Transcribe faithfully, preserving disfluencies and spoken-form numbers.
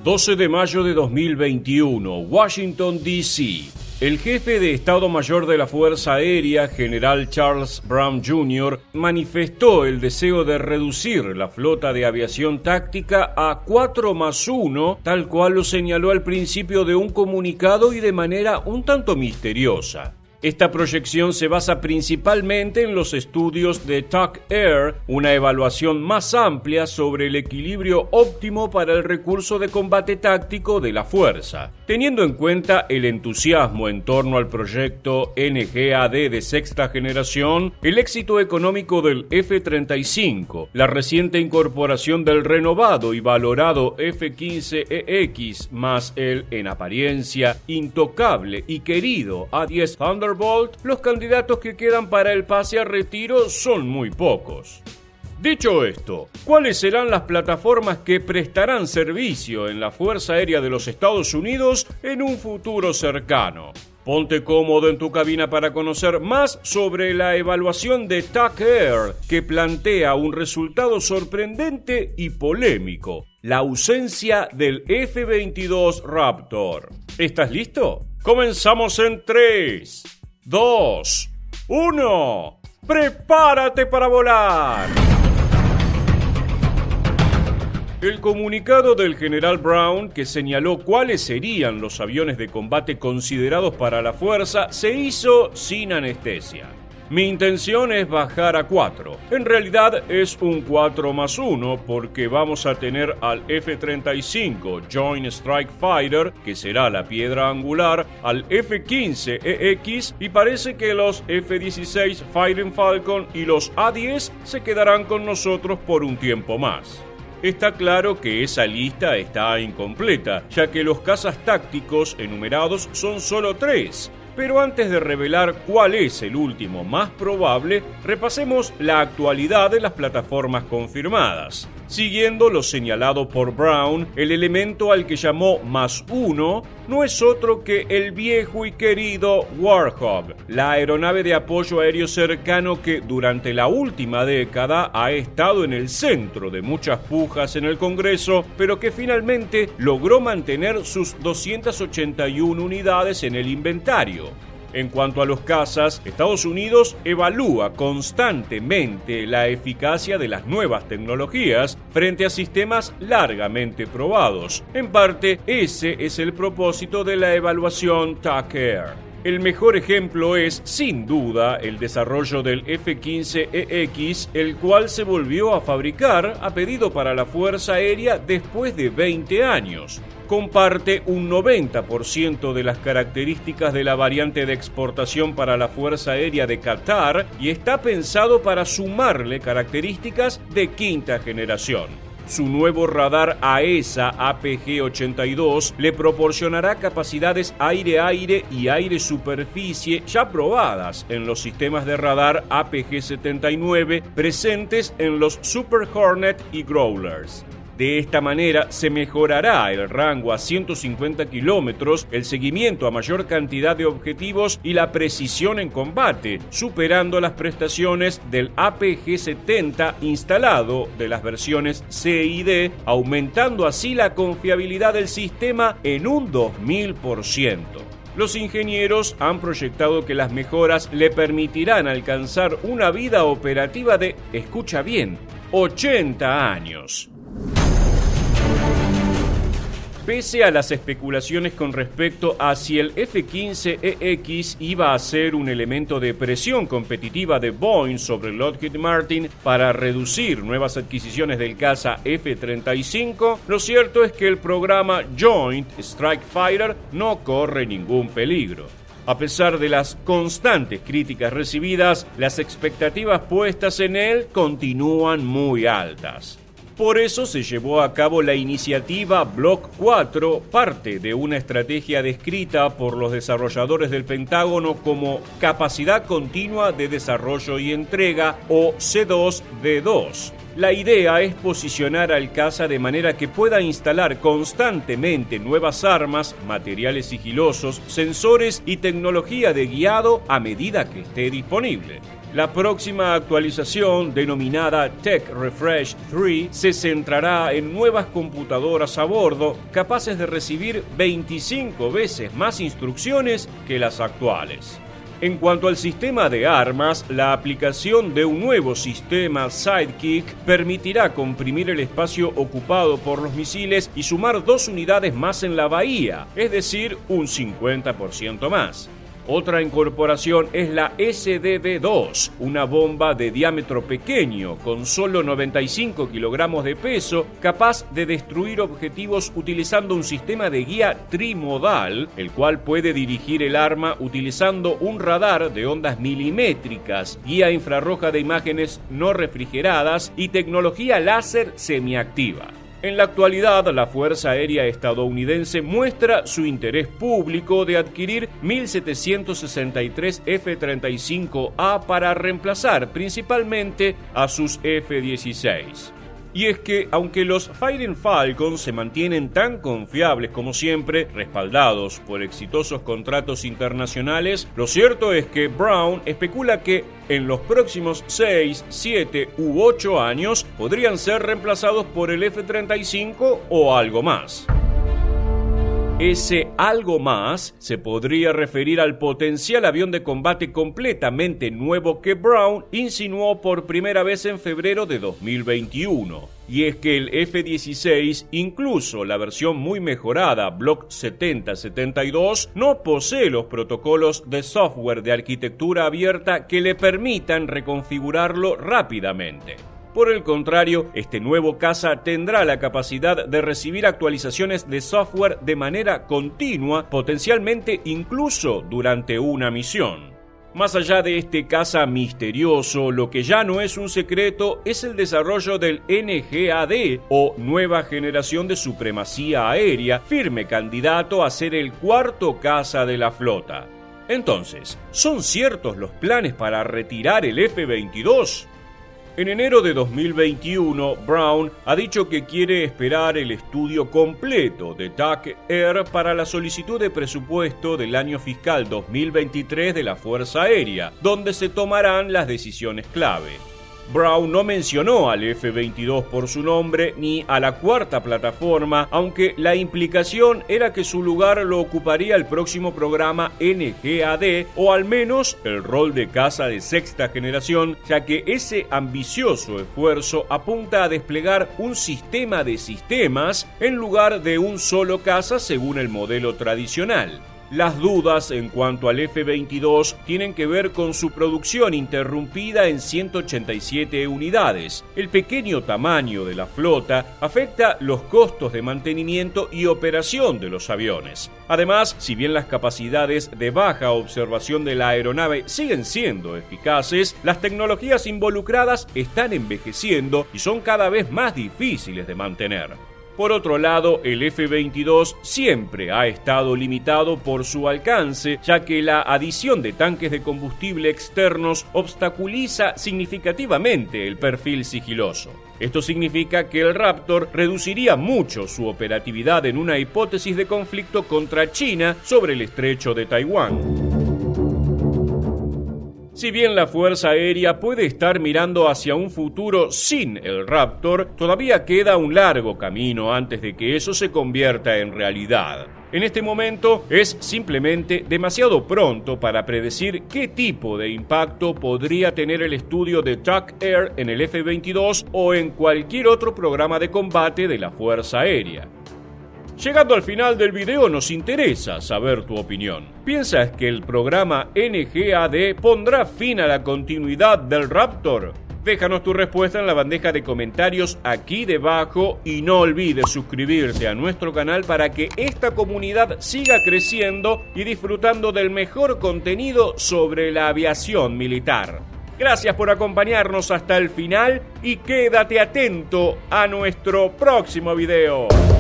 doce de mayo de dos mil veintiuno, Washington, D C El jefe de Estado Mayor de la Fuerza Aérea, General Charles Brown junior, manifestó el deseo de reducir la flota de aviación táctica a cuatro más uno, tal cual lo señaló al principio de un comunicado y de manera un tanto misteriosa. Esta proyección se basa principalmente en los estudios de TAC Air, una evaluación más amplia sobre el equilibrio óptimo para el recurso de combate táctico de la fuerza. Teniendo en cuenta el entusiasmo en torno al proyecto N G A D de sexta generación, el éxito económico del F treinta y cinco, la reciente incorporación del renovado y valorado F quince E X, más el, en apariencia, intocable y querido A diez Thunderbolt, los candidatos que quedan para el pase a retiro son muy pocos. Dicho esto, ¿cuáles serán las plataformas que prestarán servicio en la Fuerza Aérea de los Estados Unidos en un futuro cercano? Ponte cómodo en tu cabina para conocer más sobre la evaluación de TAC Air, que plantea un resultado sorprendente y polémico: la ausencia del F veintidós Raptor. ¿Estás listo? Comenzamos en tres, dos, uno. ¡Prepárate para volar! El comunicado del general Brown, que señaló cuáles serían los aviones de combate considerados para la fuerza, se hizo sin anestesia. Mi intención es bajar a cuatro. En realidad es un cuatro más uno porque vamos a tener al F treinta y cinco Joint Strike Fighter, que será la piedra angular, al F quince E X y parece que los F dieciséis Fighting Falcon y los A diez se quedarán con nosotros por un tiempo más. Está claro que esa lista está incompleta, ya que los cazas tácticos enumerados son solo tres. Pero antes de revelar cuál es el último más probable, repasemos la actualidad de las plataformas confirmadas. Siguiendo lo señalado por Brown, el elemento al que llamó más uno no es otro que el viejo y querido Warhawk, la aeronave de apoyo aéreo cercano que durante la última década ha estado en el centro de muchas pujas en el Congreso, pero que finalmente logró mantener sus doscientas ochenta y una unidades en el inventario. En cuanto a los cazas, Estados Unidos evalúa constantemente la eficacia de las nuevas tecnologías frente a sistemas largamente probados. En parte, ese es el propósito de la evaluación TAC Air. El mejor ejemplo es, sin duda, el desarrollo del F quince E X, el cual se volvió a fabricar a pedido para la Fuerza Aérea después de veinte años. Comparte un noventa por ciento de las características de la variante de exportación para la Fuerza Aérea de Qatar y está pensado para sumarle características de quinta generación. Su nuevo radar A E S A A P G ochenta y dos le proporcionará capacidades aire-aire y aire-superficie ya probadas en los sistemas de radar A P G setenta y nueve presentes en los Super Hornet y Growlers. De esta manera se mejorará el rango a ciento cincuenta kilómetros, el seguimiento a mayor cantidad de objetivos y la precisión en combate, superando las prestaciones del A P G setenta instalado de las versiones C y D, aumentando así la confiabilidad del sistema en un dos mil por ciento. Los ingenieros han proyectado que las mejoras le permitirán alcanzar una vida operativa de, escucha bien, ochenta años. Pese a las especulaciones con respecto a si el F quince E X iba a ser un elemento de presión competitiva de Boeing sobre Lockheed Martin para reducir nuevas adquisiciones del caza F treinta y cinco, lo cierto es que el programa Joint Strike Fighter no corre ningún peligro. A pesar de las constantes críticas recibidas, las expectativas puestas en él continúan muy altas. Por eso se llevó a cabo la iniciativa Block cuatro, parte de una estrategia descrita por los desarrolladores del Pentágono como Capacidad Continua de Desarrollo y Entrega, o C dos D dos. La idea es posicionar al caza de manera que pueda instalar constantemente nuevas armas, materiales sigilosos, sensores y tecnología de guiado a medida que esté disponible. La próxima actualización, denominada Tech Refresh tres, se centrará en nuevas computadoras a bordo capaces de recibir veinticinco veces más instrucciones que las actuales. En cuanto al sistema de armas, la aplicación de un nuevo sistema Sidekick permitirá comprimir el espacio ocupado por los misiles y sumar dos unidades más en la bahía, es decir, un cincuenta por ciento más. Otra incorporación es la S D V dos, una bomba de diámetro pequeño con solo noventa y cinco kilogramos de peso, capaz de destruir objetivos utilizando un sistema de guía trimodal, el cual puede dirigir el arma utilizando un radar de ondas milimétricas, guía infrarroja de imágenes no refrigeradas y tecnología láser semiactiva. En la actualidad, la Fuerza Aérea estadounidense muestra su interés público de adquirir mil setecientos sesenta y tres F treinta y cinco A para reemplazar principalmente a sus F dieciséis. Y es que, aunque los Fighting Falcons se mantienen tan confiables como siempre, respaldados por exitosos contratos internacionales, lo cierto es que Brown especula que en los próximos seis, siete u ocho años podrían ser reemplazados por el F treinta y cinco o algo más. Ese algo más se podría referir al potencial avión de combate completamente nuevo que Brown insinuó por primera vez en febrero de dos mil veintiuno. Y es que el F dieciséis, incluso la versión muy mejorada Block setenta setenta y dos, no posee los protocolos de software de arquitectura abierta que le permitan reconfigurarlo rápidamente. Por el contrario, este nuevo caza tendrá la capacidad de recibir actualizaciones de software de manera continua, potencialmente incluso durante una misión. Más allá de este caza misterioso, lo que ya no es un secreto es el desarrollo del N G A D, o Nueva Generación de Supremacía Aérea, firme candidato a ser el cuarto caza de la flota. Entonces, ¿son ciertos los planes para retirar el F veintidós? En enero de dos mil veintiuno, Brown ha dicho que quiere esperar el estudio completo de T A C Air para la solicitud de presupuesto del año fiscal dos mil veintitrés de la Fuerza Aérea, donde se tomarán las decisiones clave. Brown no mencionó al F veintidós por su nombre ni a la cuarta plataforma, aunque la implicación era que su lugar lo ocuparía el próximo programa N G A D, o al menos el rol de caza de sexta generación, ya que ese ambicioso esfuerzo apunta a desplegar un sistema de sistemas en lugar de un solo caza según el modelo tradicional. Las dudas en cuanto al F veintidós tienen que ver con su producción interrumpida en ciento ochenta y siete unidades. El pequeño tamaño de la flota afecta los costos de mantenimiento y operación de los aviones. Además, si bien las capacidades de baja observación de la aeronave siguen siendo eficaces, las tecnologías involucradas están envejeciendo y son cada vez más difíciles de mantener. Por otro lado, el F veintidós siempre ha estado limitado por su alcance, ya que la adición de tanques de combustible externos obstaculiza significativamente el perfil sigiloso. Esto significa que el Raptor reduciría mucho su operatividad en una hipótesis de conflicto contra China sobre el estrecho de Taiwán. Si bien la Fuerza Aérea puede estar mirando hacia un futuro sin el Raptor, todavía queda un largo camino antes de que eso se convierta en realidad. En este momento es simplemente demasiado pronto para predecir qué tipo de impacto podría tener el estudio de T A C Air en el F veintidós o en cualquier otro programa de combate de la Fuerza Aérea. Llegando al final del video, nos interesa saber tu opinión. ¿Piensas que el programa N G A D pondrá fin a la continuidad del Raptor? Déjanos tu respuesta en la bandeja de comentarios aquí debajo y no olvides suscribirte a nuestro canal para que esta comunidad siga creciendo y disfrutando del mejor contenido sobre la aviación militar. Gracias por acompañarnos hasta el final y quédate atento a nuestro próximo video.